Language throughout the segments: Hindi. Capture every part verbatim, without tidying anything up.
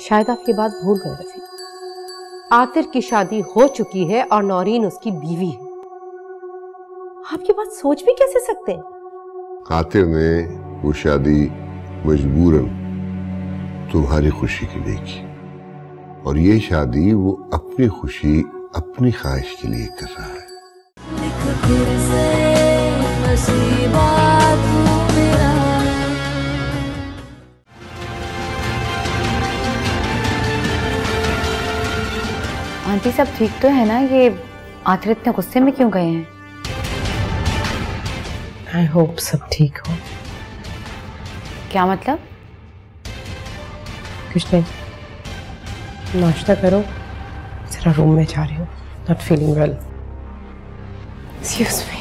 शायद आप ये बात भूल गए रफीक, आतिर की शादी हो चुकी है और नौरीन उसकी बीवी है। आप ये बात सोच भी कैसे सकते हैं? आतिर ने वो शादी मजबूरन तुम्हारी खुशी के लिए की और ये शादी वो अपनी खुशी अपनी ख्वाहिश के लिए कर रहा है। आंटी सब ठीक तो है ना? ये आतिर इतने गुस्से में क्यों गए हैं? आई होप सब ठीक हो। क्या मतलब? कुछ नहीं, नाश्ता करो, जरा रूम में जा रही हूँ, not feeling well. Excuse me.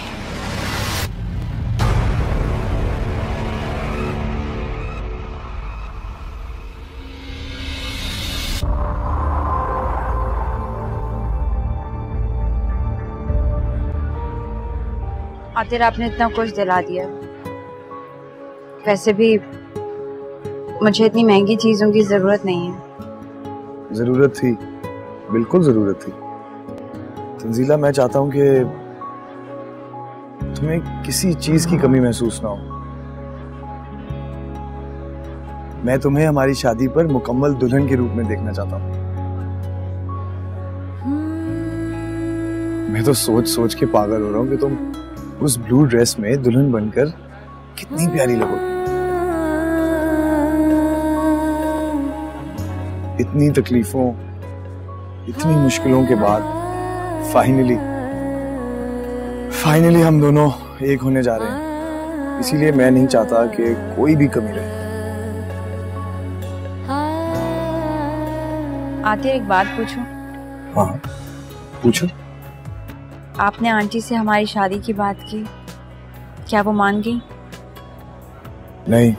Aatir आपने इतना कुछ दिला दिया, वैसे भी मुझे इतनी महंगी चीजों की जरूरत नहीं है। जरूरत थी, बिल्कुल जरूरत थी तंजीला। मैं चाहता हूं कि तुम्हें किसी चीज की कमी महसूस ना हो। मैं तुम्हें हमारी शादी पर मुकम्मल दुल्हन के रूप में देखना चाहता हूं। मैं तो सोच सोच के पागल हो रहा हूं कि तुम उस ब्लू ड्रेस में दुल्हन बनकर कितनी प्यारी लगोगी। इतनी तकलीफों, इतनी मुश्किलों के बाद फाइनली फाइनली हम दोनों एक होने जा रहे हैं। इसीलिए मैं नहीं चाहता कि कोई भी कमी रहे। आतिर एक बात पूछूं? हाँ पूछो। आपने आंटी से हमारी शादी की बात की, क्या वो मान गई? नहीं,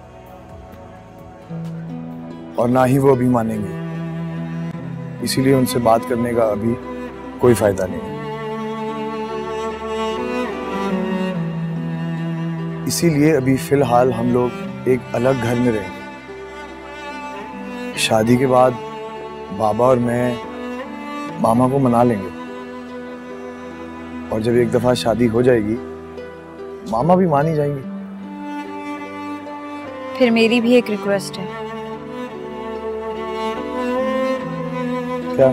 और ना ही वो अभी मानेंगे। इसीलिए उनसे बात करने का अभी कोई फायदा नहीं। इसीलिए अभी फिलहाल हम लोग एक अलग घर में रहेंगे। शादी के बाद बाबा और मैं मामा को मना लेंगे, और जब एक दफा शादी हो जाएगी मामा भी मान ही जाएंगे। फिर मेरी भी एक रिक्वेस्ट है। क्या?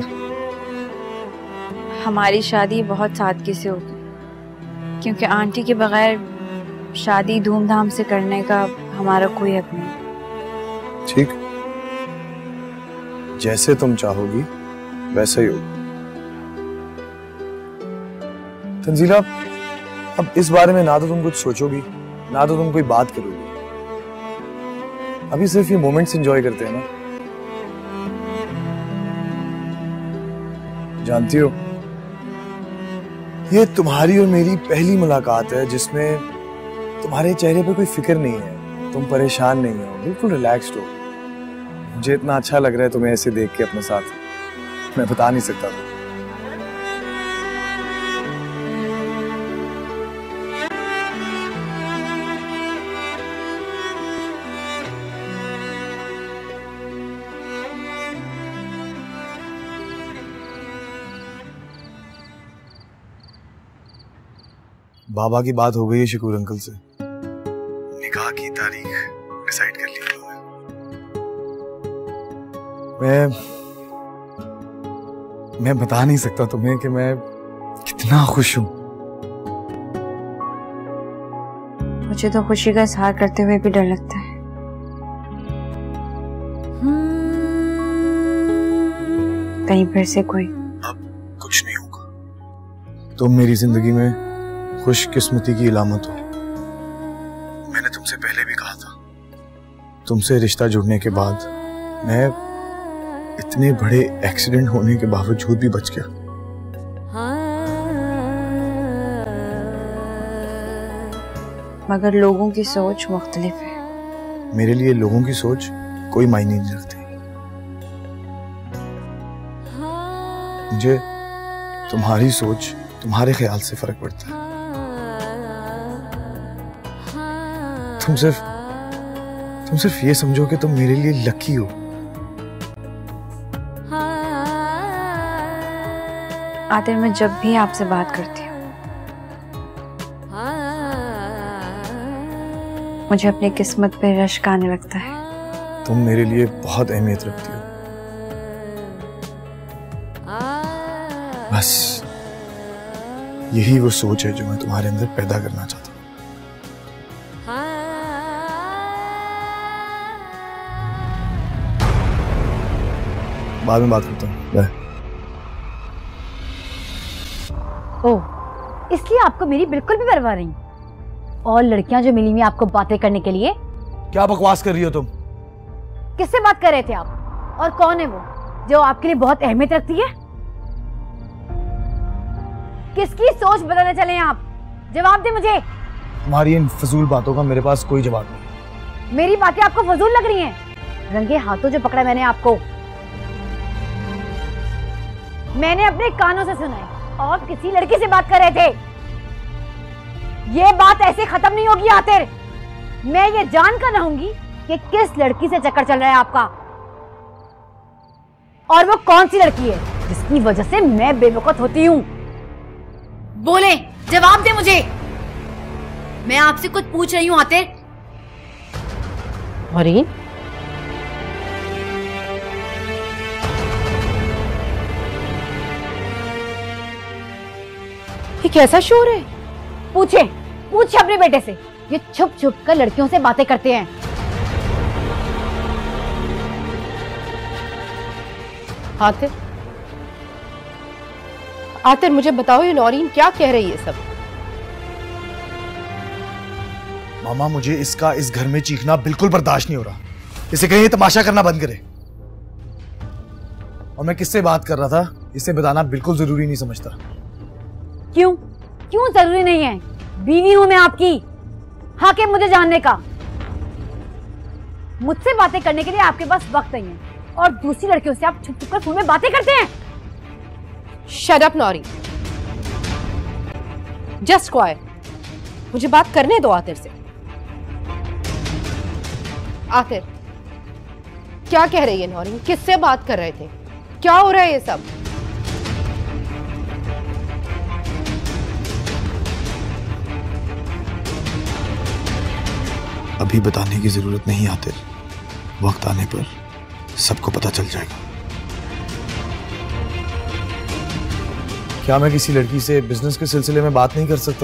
हमारी शादी बहुत सादगी से होगी, क्योंकि आंटी के बगैर शादी धूमधाम से करने का हमारा कोई हक नहीं। ठीक, जैसे तुम चाहोगी वैसे ही होगा। तंजीला, अब इस बारे में ना तो तुम कुछ सोचोगी ना तो तुम कोई बात करोगी। अभी सिर्फ ये मोमेंट्स एंजॉय करते हैं ना। जानती हो, ये तुम्हारी और मेरी पहली मुलाकात है जिसमें तुम्हारे चेहरे पे कोई फिक्र नहीं है, तुम परेशान नहीं हो, बिल्कुल रिलैक्स्ड हो। मुझे इतना अच्छा लग रहा है तुम्हें ऐसे देख के अपने साथ, मैं बता नहीं सकता था। बाबा की बात हो गई है शकूर अंकल से, निकाह की तारीख डिसाइड कर ली उन्होंने। मैं मैं बता नहीं सकता तुम्हें कि मैं कितना खुश हूं। मुझे तो खुशी का इजहार करते हुए भी डर लगता है। कहीं फिर से कोई। अब कुछ नहीं होगा। तुम मेरी जिंदगी में खुशकिस्मती की इलामत हो। मैंने तुमसे पहले भी कहा था, तुमसे रिश्ता जुड़ने के बाद मैं इतने बड़े एक्सीडेंट होने के बावजूद भी बच गया। मगर लोगों की सोच मुख्तलिफ है। मेरे लिए लोगों की सोच कोई मायने नहीं रखती। मुझे तुम्हारी सोच, तुम्हारे ख्याल से फर्क पड़ता है। तुम सिर्फ तुम सिर्फ ये समझो कि तुम मेरे लिए लकी हो। आतिर मैं जब भी आपसे बात करती हूँ मुझे अपनी किस्मत पे रश्क आने लगता है। तुम मेरे लिए बहुत अहमियत रखती हो। बस यही वो सोच है जो मैं तुम्हारे अंदर पैदा करना चाहता हूँ। बाद में बात करता हूँ। बाय। ओह, इसलिए आपको मेरी बिल्कुल भी परवाह नहीं। और लड़कियां जो मिली हुई आपको बातें करने के लिए। क्या बकवास कर रही हो तुम? किससे बात कर रहे थे आप? और कौन है वो जो आपके लिए बहुत अहमियत रखती है? किसकी सोच बदलने चले हैं आप? जवाब दे मुझे। तुम्हारी इन फजूल बातों का मेरे पास कोई जवाब नहीं। मेरी बातें आपको फजूल लग रही हैं? रंगे हाथों जो पकड़ा मैंने आपको, मैंने अपने कानों से सुना है। और किसी लड़की से बात कर रहे थे। ये बात ऐसे खत्म नहीं होगी आतिर। मैं ये जानकर रहूंगी कि किस लड़की से चक्कर चल रहा है आपका, और वो कौन सी लड़की है जिसकी वजह से मैं बेवकूफ होती हूँ। बोले, जवाब दे मुझे। मैं आपसे कुछ पूछ रही हूँ आतिर। नौरीन, ये कैसा शोर है? पूछे पूछे अपने बेटे से। ये छुप छुप कर लड़कियों से बातें करते हैं। आतिर, आतिर मुझे बताओ, ये नौरीन क्या कह रही है सब? मामा, मुझे इसका इस घर में चीखना बिल्कुल बर्दाश्त नहीं हो रहा। इसे कहीं तमाशा करना बंद करे। और मैं किससे बात कर रहा था इसे बताना बिल्कुल जरूरी नहीं समझता। क्यों क्यों जरूरी नहीं है? बीवी हूं मैं आपकी, हक है मुझे जानने का। मुझसे बातें करने के लिए आपके पास वक्त नहीं है, और दूसरी लड़कियों से आप छुप छुप कर फोन में बातें करते हैं। Shut up Naureen, just quiet. मुझे बात करने दो आतिर से। आतिर, क्या कह रही है नौरीन? किससे बात कर रहे थे? क्या हो रहा है ये सब? अभी बताने की जरूरत नहीं आतिर। वक्त आने पर सबको पता चल जाएगा। क्या मैं किसी लड़की से बिजनेस के सिलसिले में बात नहीं कर सकता?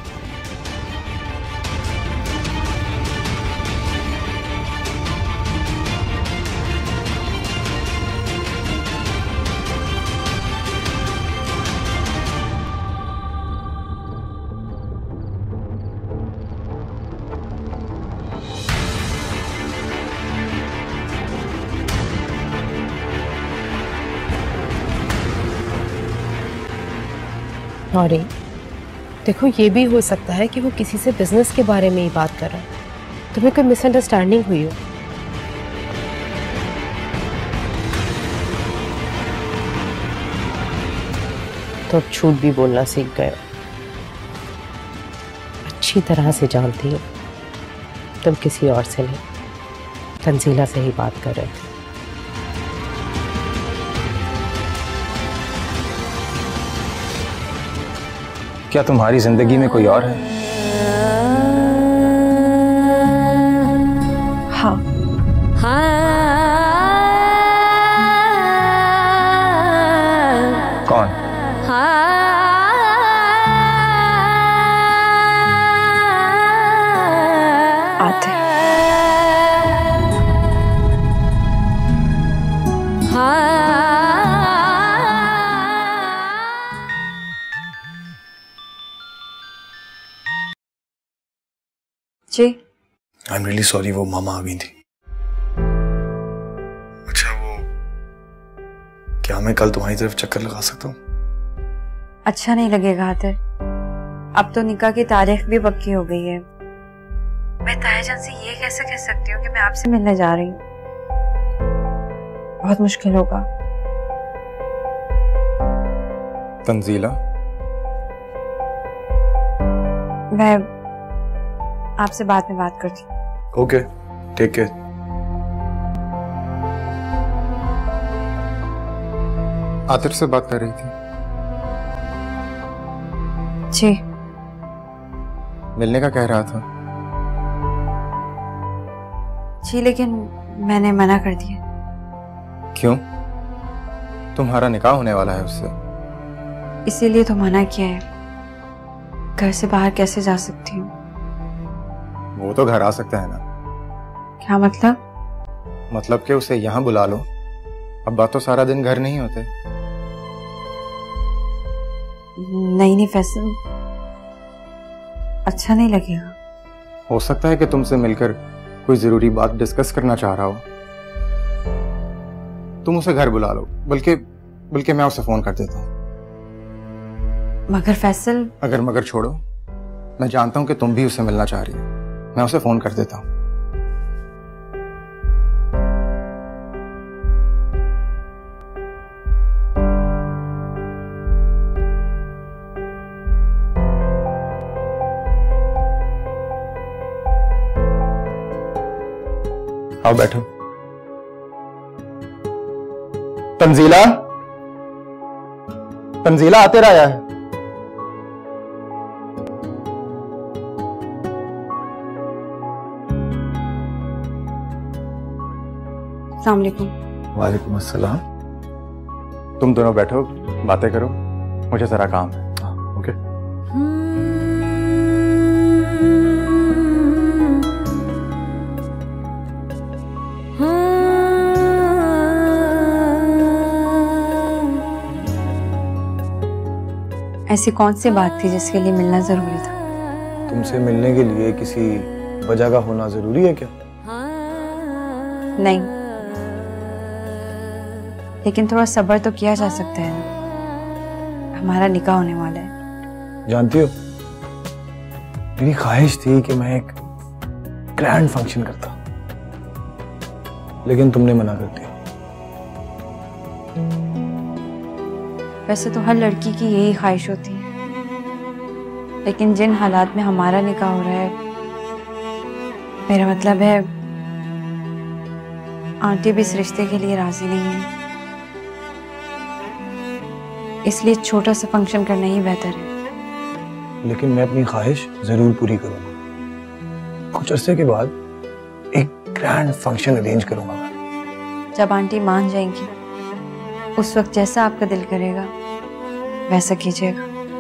नौरीन, देखो, ये भी हो सकता है कि वो किसी से बिजनेस के बारे में ही बात कर रहा है। तुम्हें कोई मिसअंडरस्टैंडिंग हुई हो। तो अब झूठ भी बोलना सीख गए हो। अच्छी तरह से जानती हो तुम किसी और से नहीं, तंजीला से ही बात कर रहे थे। क्या तुम्हारी जिंदगी में कोई और है? हाँ। कौन? आतिर। जी, आई एम रियली सॉरी, वो मामा आ गई थी। अच्छा, वो क्या मैं कल तुम्हारी तरफ चक्कर लगा सकता हूँ? अच्छा नहीं लगेगा आतिर। अब तो निकाह की तारीख भी पक्की हो गई है। मैं तायाजान से ये कैसे कह सकती हूँ कि मैं आपसे मिलने जा रही हूँ? बहुत मुश्किल होगा। तंजीला, मैं आपसे बाद में बात करती हूँ। Okay, take care. आतिर से बात कर रही थी। जी। मिलने का कह रहा था। जी लेकिन मैंने मना कर दिया। क्यों? तुम्हारा निकाह होने वाला है उससे। इसीलिए तो मना किया है। घर से बाहर कैसे जा सकती हूँ? वो तो घर आ सकता है ना। क्या मतलब? मतलब कि उसे यहाँ बुला लो। अब बात तो सारा दिन घर नहीं होते। नहीं नहीं फैसल, अच्छा नहीं लगेगा। हो सकता है कि तुमसे मिलकर कोई जरूरी बात डिस्कस करना चाह रहा हो। तुम उसे घर बुला लो, बल्कि बल्कि मैं उसे फोन कर देता हूँ। मगर फैसल। अगर मगर छोड़ो, मैं जानता हूं कि तुम भी उसे मिलना चाह रही हो। मैं उसे फोन कर देता हूं। आओ बैठो। तंजीला, तंजीला आते रहा है। अस्सलाम वालेकुम। वालेकुम अस्सलाम। तुम दोनों बैठो, बातें करो, मुझे जरा काम है। ओके। ऐसी कौन सी बात थी जिसके लिए मिलना जरूरी था? तुमसे मिलने के लिए किसी वजह का होना जरूरी है क्या? नहीं, लेकिन थोड़ा सब्र तो किया जा सकता है ना। हमारा निकाह होने वाला है। जानती हो, मेरी ख्वाहिश थी कि मैं एक ग्रैंड फंक्शन करता, लेकिन तुमने मना कर दिया। वैसे तो हर लड़की की यही ख्वाहिश होती है, लेकिन जिन हालात में हमारा निकाह हो रहा है, मेरा मतलब है आंटी भी इस रिश्ते के लिए राजी नहीं है। इसलिए छोटा सा फंक्शन करना ही बेहतर है। लेकिन मैं अपनी ख्वाहिश जरूर पूरी करूंगा। कुछ अरसे के बाद एक ग्रैंड फंक्शन अरेंज करूंगा मैं। जब आंटी मान जाएंगी, उस वक्त जैसा आपका दिल करेगा वैसा कीजिएगा।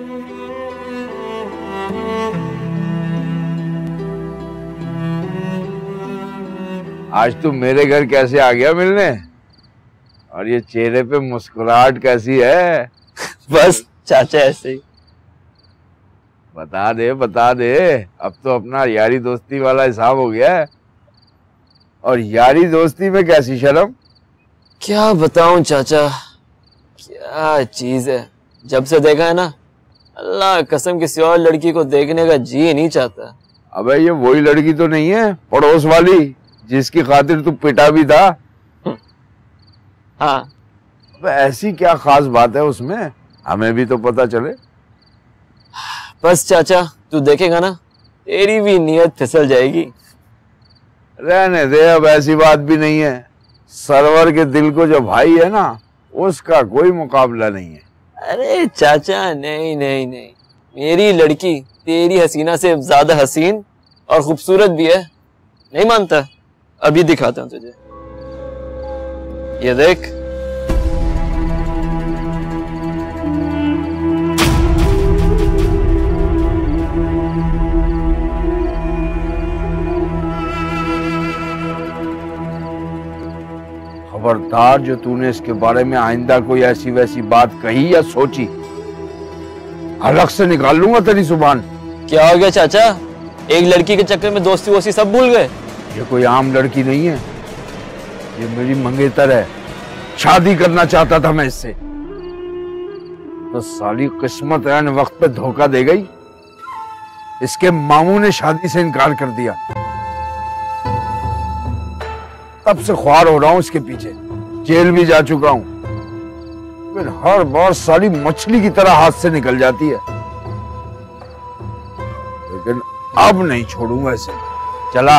आज तू मेरे घर कैसे आ गया मिलने? और ये चेहरे पे मुस्कुराहट कैसी है? बस चाचा ऐसे ही। बता दे बता दे, अब तो अपना यारी दोस्ती वाला हिसाब हो गया है। और यारी दोस्ती में कैसी शर्म? क्या बताऊं चाचा, क्या चीज है। जब से देखा है ना, अल्लाह कसम किसी और लड़की को देखने का जी नहीं चाहता। अबे ये वही लड़की तो नहीं है पड़ोस वाली जिसकी खातिर तू पिटा भी था? हाँ। अबे ऐसी क्या खास बात है उसमें, हमें भी तो पता चले। बस चाचा तू देखेगा ना, तेरी भी नीयत फिसल जाएगी। रहने दे, अब ऐसी बात भी नहीं है। सरवर के दिल को जो भाई है ना, उसका कोई मुकाबला नहीं है। अरे चाचा नहीं नहीं नहीं, मेरी लड़की तेरी हसीना से ज्यादा हसीन और खूबसूरत भी है। नहीं मानता? अभी दिखाता हूँ तुझे, ये देख। खबरदार जो तूने इसके बारे में आइंदा कोई ऐसी वैसी बात कही या सोची, हलक से निकाल लूंगा तेरी जुबान। क्या हो गया चाचा, एक लड़की के चक्कर में दोस्ती वोस्ती सब भूल गए? ये कोई आम लड़की नहीं है, ये मेरी मंगेतर है। शादी करना चाहता था मैं इससे, तो साली किस्मत ऐन वक्त पे धोखा दे गई। इसके मामू ने शादी से इनकार कर दिया। तब से ख्वार हो रहा हूं इसके पीछे, जेल भी जा चुका हूं, फिर हर बार साली मछली की तरह हाथ से निकल जाती है। लेकिन अब नहीं छोड़ूंगा इसे। चला।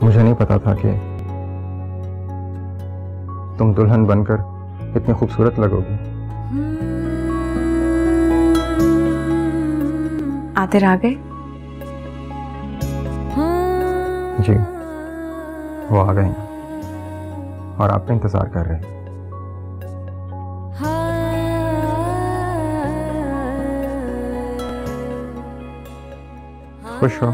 मुझे नहीं पता था कि तुम दुल्हन बनकर इतनी खूबसूरत लगोगी। आतिर आ गए? जी, वो आ गए हैं और आपका इंतजार कर रहे हैं। खुश हो?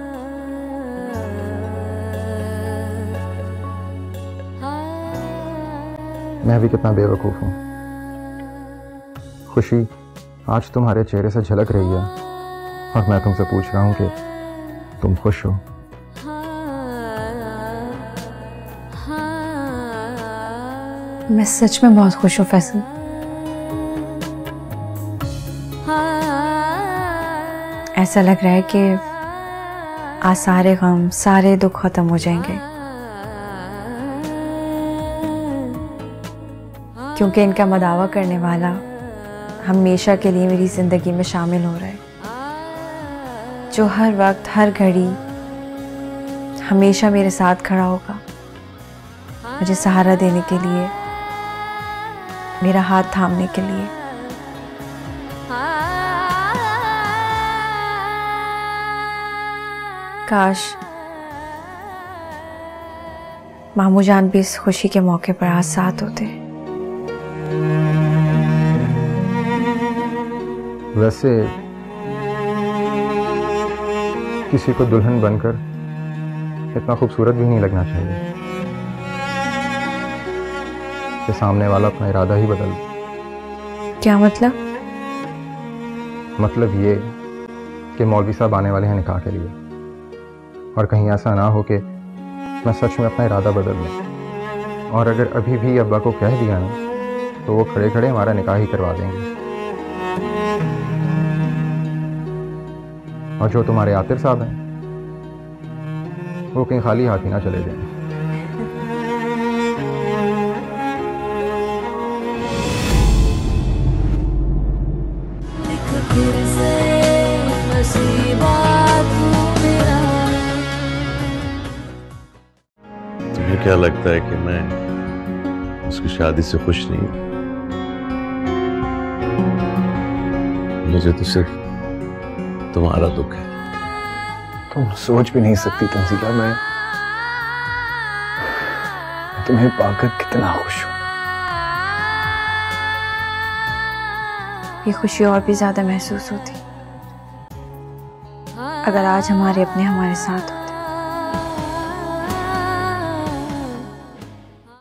मैं भी कितना बेवकूफ हूं। खुशी आज तुम्हारे चेहरे से झलक रही है और मैं तुमसे पूछ रहा हूं कि तुम खुश हो? मैं सच में बहुत खुश हूँ फैसल। ऐसा लग रहा है कि आज सारे गम, सारे दुख खत्म हो जाएंगे, क्योंकि इनका मदावा करने वाला हमेशा के लिए मेरी जिंदगी में शामिल हो रहा है, जो हर वक्त हर घड़ी हमेशा मेरे साथ खड़ा होगा, मुझे सहारा देने के लिए, मेरा हाथ थामने के लिए। काश मामू जान भी इस खुशी के मौके पर आज साथ होते। वैसे किसी को दुल्हन बनकर इतना खूबसूरत भी नहीं लगना चाहिए कि सामने वाला अपना इरादा ही बदल दे। क्या मतलब? मतलब ये कि मौलवी साहब आने वाले हैं निकाह के लिए, और कहीं ऐसा ना हो कि मैं सच में अपना इरादा बदल लूं, और अगर अभी भी अब्बा को कह दिया ना तो वो खड़े खड़े हमारा निकाह ही करवा देंगे। और जो तुम्हारे आतिर साहब हैं वो कहीं खाली हाथ ही ना चले जाएं। तुम्हें क्या लगता है कि मैं उसकी शादी से खुश नहीं हूं? मुझे तो सिर्फ तुम्हारा दुख है। तुम सोच भी नहीं सकती तंजीला, मैं तुम्हें पाकर कितना खुश हूं। ये खुशी और भी ज्यादा महसूस होती अगर आज हमारे अपने हमारे साथ होते।